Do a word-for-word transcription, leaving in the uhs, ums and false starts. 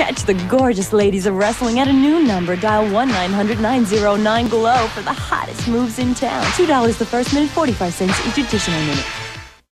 Catch the gorgeous ladies of wrestling at a new number. Dial one nine hundred nine oh nine glow for the hottest moves in town. two dollars the first minute, forty-five cents each additional minute.